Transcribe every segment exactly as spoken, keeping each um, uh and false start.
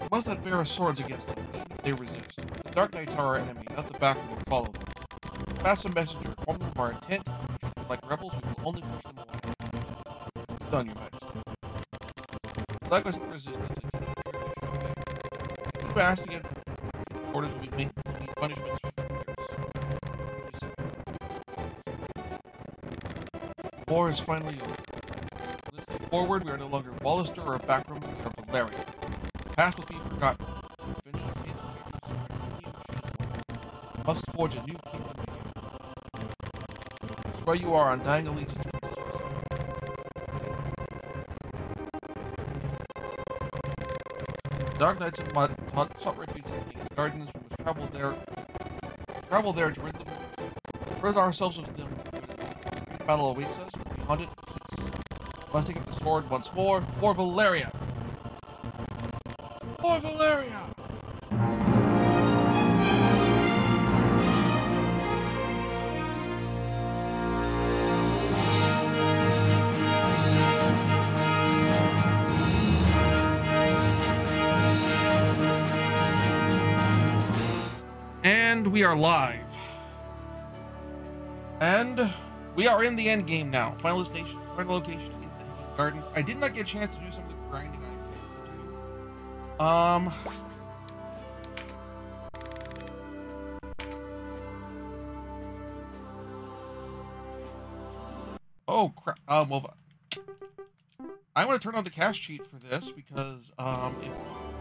must not bear our swords against them, even if they resist. The Dark Knights are our enemy, not the backroom will follow them. Pass a messenger, inform them of our intent. If we treat them like rebels, we will only push them away. Well done, Your Majesty. Like us the resistance, it can appear to show favor. If you ask again, orders will be made, will be punishments for years. The war is finally over. From this day forward, we are no longer Wallister or a backroom, we are Valerian. The past must be forgotten. If any hidden favors must forge a new kingdom here. This is where you are, undying allegiance to the Dark Knights of Mud sought refuge in the King's Gardens. We must travel there, travel there to rid them, rid ourselves of them. The battle awaits us. Beyond it, peace. We must take up the sword once more for Valeria. For Valeria. And we are live. And we are in the end game now. Final destination, final location is the Hanging Gardens. I did not get a chance to do some of the grinding I wanted to do. Um. Oh crap. Um. Well, I want to turn on the cast sheet for this because um. If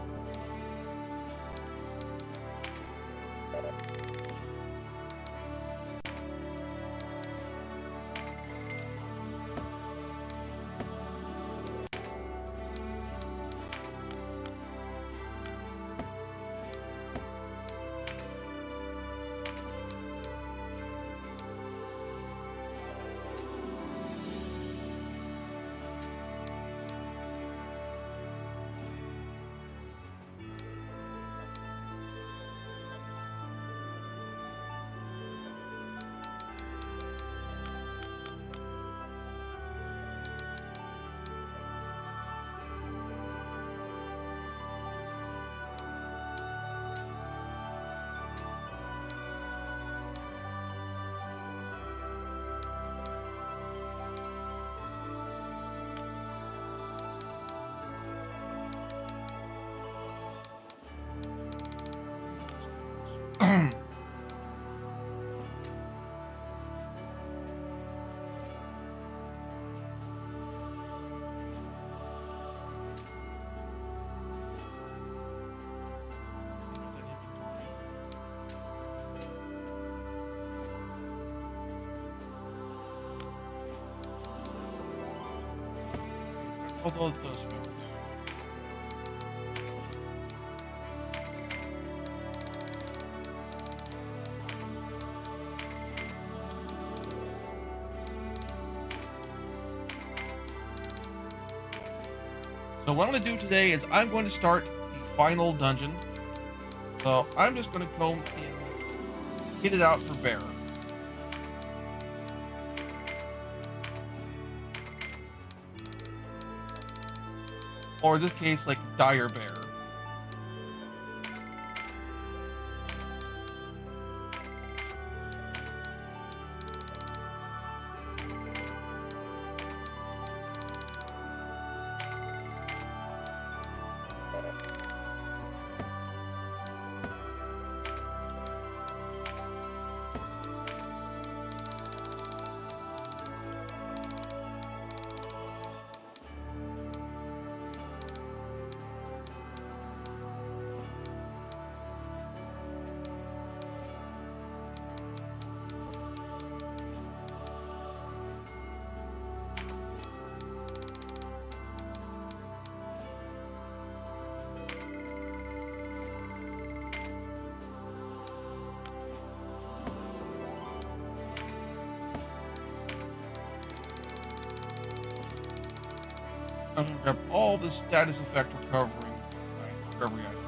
all those, those spells. So what I'm going to do today is I'm going to start the final dungeon. So I'm just going to go and hit it out for Bear. Or in this case, like Dire Bear. I'm going to grab all the status effect recovering recovery items.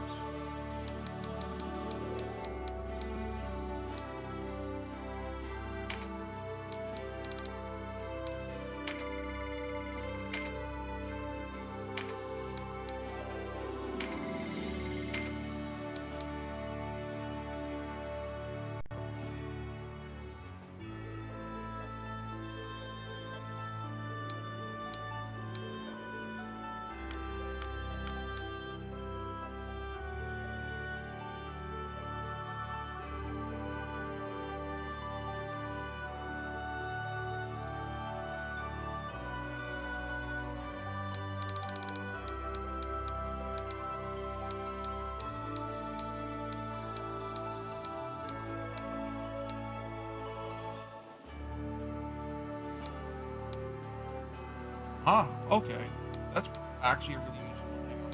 Ah, okay. That's actually a really useful thing.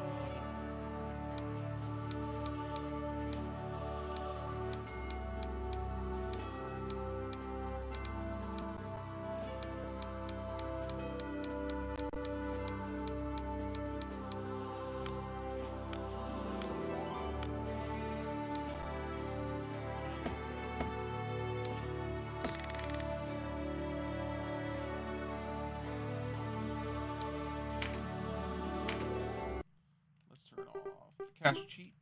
Let's turn off the cache cheat.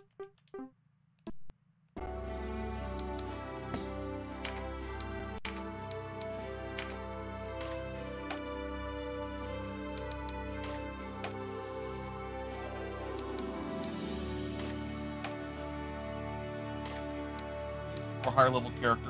For higher level characters.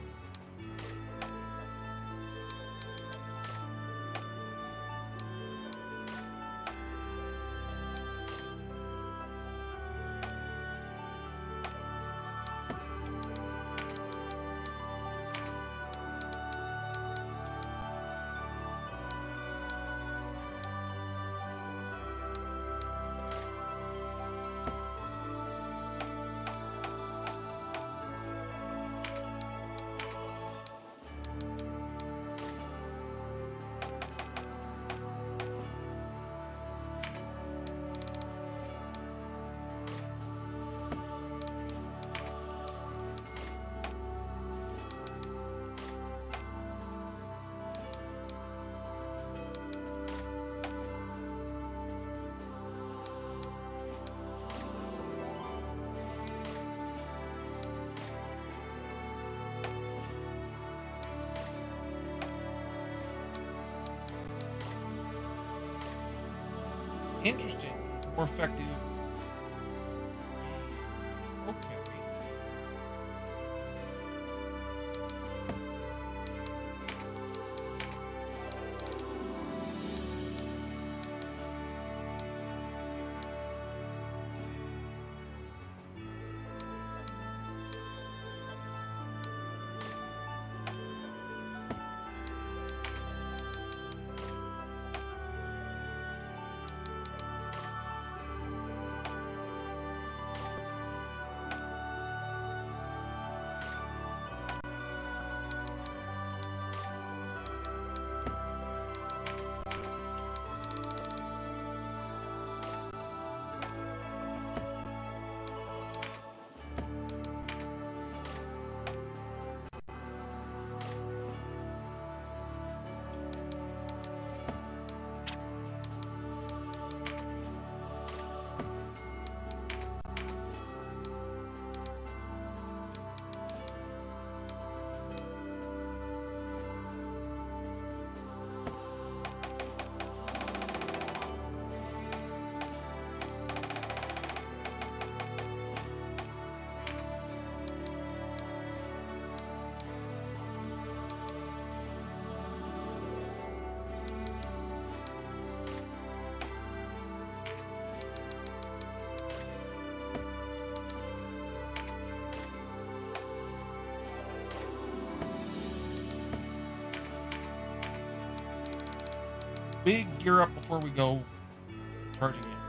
Interesting. More effective. Okay. Big gear up before we go charging in.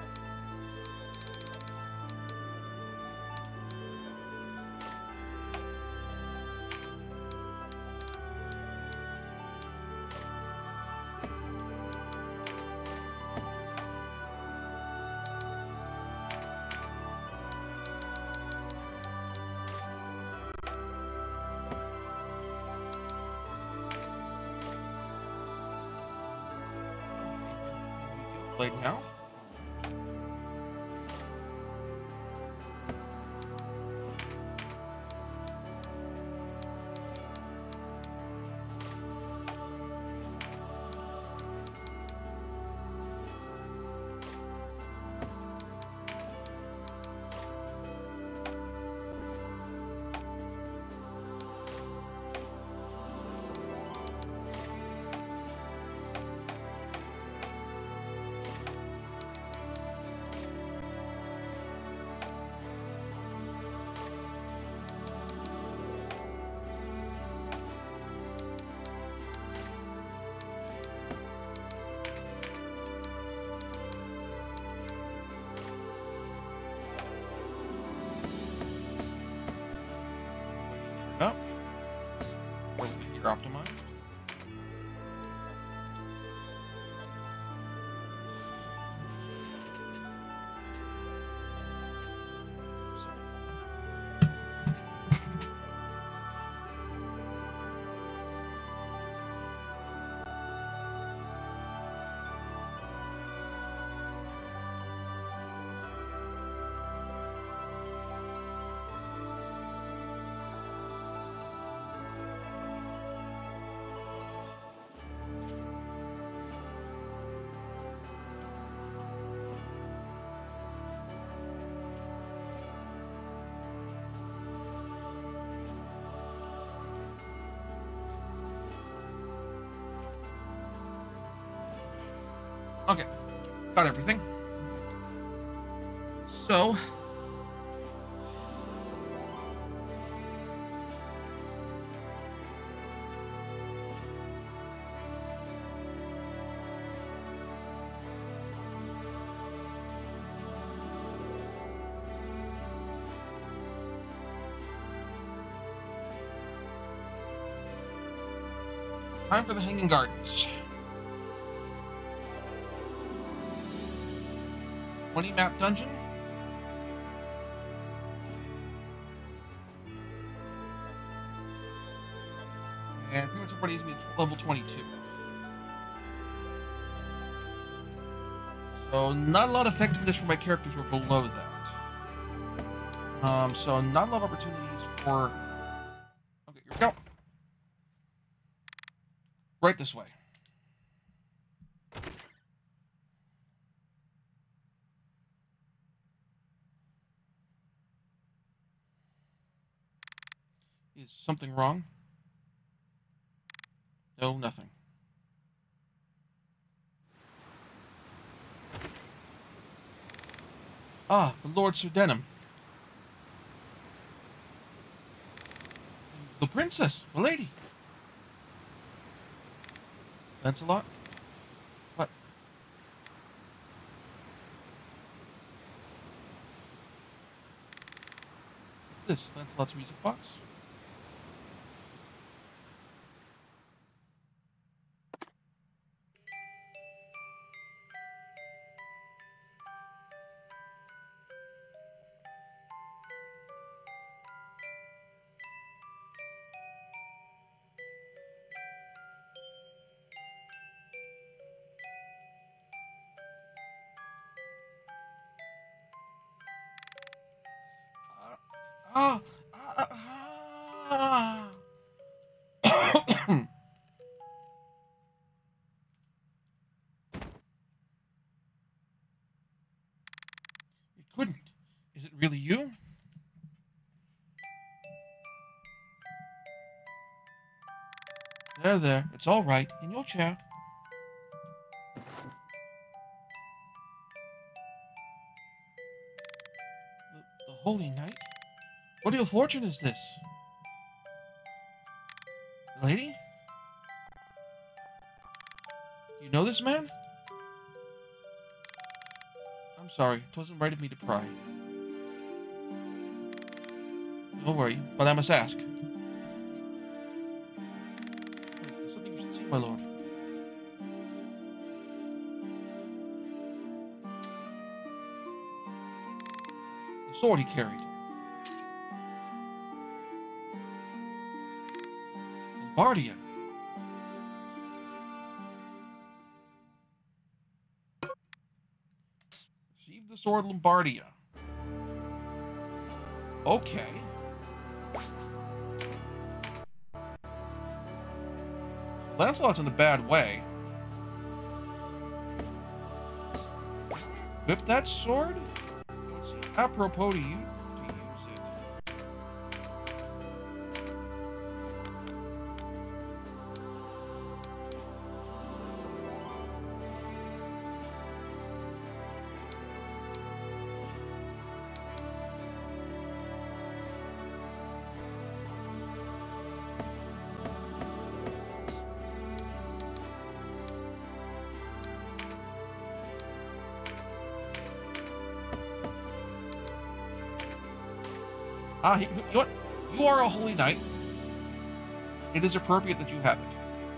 Blade now. Okay, got everything. So, time for the Hanging Gardens. twenty map dungeon. And pretty much everybody needs to be at level twenty-two. So not a lot of effectiveness for my characters who are below that. Um, so not a lot of opportunities for... Okay, here we go. Right this way. Is something wrong? No, nothing. Ah, the Lord Sir Denam. The princess, the lady. Lanselot? What? What's this? Lanselot's music box? Ah! Ah! Ah! It couldn't. Is it really you? There, there. It's all right. In your chair. The, the Holy Knight? What ill fortune is this? Lady? Do you know this man? I'm sorry. It wasn't right of me to pry. Don't worry, but I must ask. Wait, there's something you should see, my lord. The sword he carried. Lombardia. Receive the sword Lombardia. Okay. Lancelot's in a bad way. Whip that sword? It would seem apropos to you to use it. Ah, he, you know what? You are a holy knight. It is appropriate that you have it.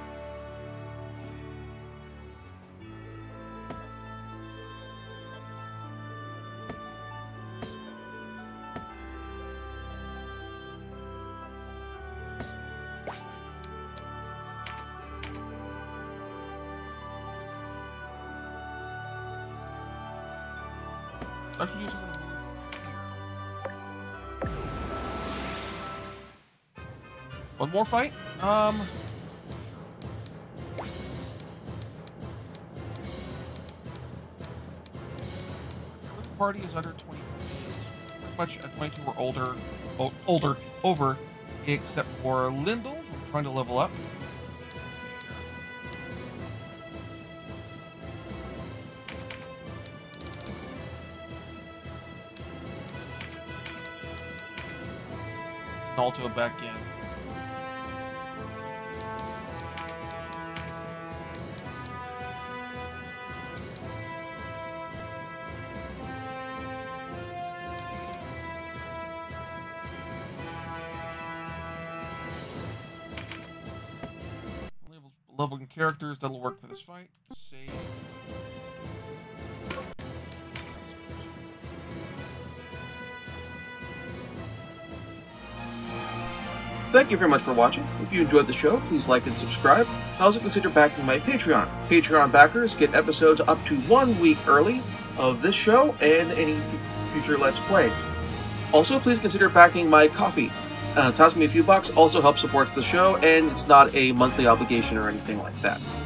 I can use it. One more fight? Um... The party is under twenty. Pretty much at twenty-two or older, o older, over, except for Lyndall, who's trying to level up. Alto back in. Leveling characters that'll work for this fight. Save. Thank you very much for watching. If you enjoyed the show, please like and subscribe. Also consider backing my Patreon. Patreon backers get episodes up to one week early of this show and any future Let's Plays. Also, please consider backing my Ko-fi. Uh, toss me a few bucks, also helps support the show, and it's not a monthly obligation or anything like that.